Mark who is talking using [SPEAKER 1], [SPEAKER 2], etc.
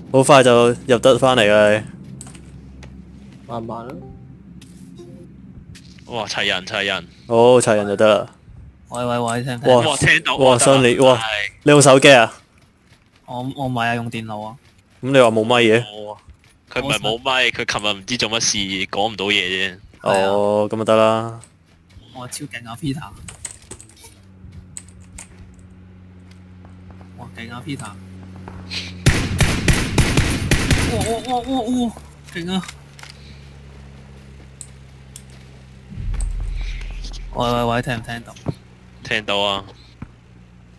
[SPEAKER 1] 好快就入得翻嚟啦。
[SPEAKER 2] 慢慢啦。
[SPEAKER 3] 哇！齊人齊人，
[SPEAKER 1] 好齊人就得啦。
[SPEAKER 4] 喂，聽唔聽？
[SPEAKER 3] 哇！聽到
[SPEAKER 1] 哇！
[SPEAKER 3] 得啦
[SPEAKER 1] 新年哇！
[SPEAKER 3] 係
[SPEAKER 1] 你用手機啊？
[SPEAKER 4] 我唔係啊，用電腦啊。
[SPEAKER 1] 咁你話冇咪嘅？
[SPEAKER 3] 哦佢唔係冇咪，佢琴日唔知做乜事講唔到嘢啫。
[SPEAKER 4] 係啊
[SPEAKER 1] 哦，咁就得啦。
[SPEAKER 4] 我超勁啊 Peter！哇，勁啊 Peter！哇！勁啊！喂，聽唔聽到？
[SPEAKER 3] 聽到啊！